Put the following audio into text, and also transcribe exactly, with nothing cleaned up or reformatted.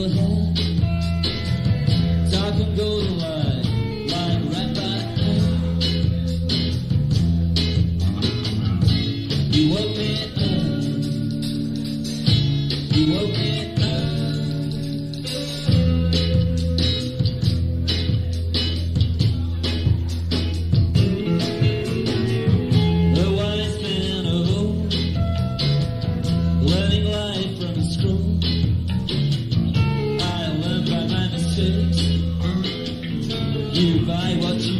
head. Dark and golden light, lying right by the head. You woke me up. You woke me up. The wise men of old, learning life from a scroll. I learned by my mistakes. You buy what you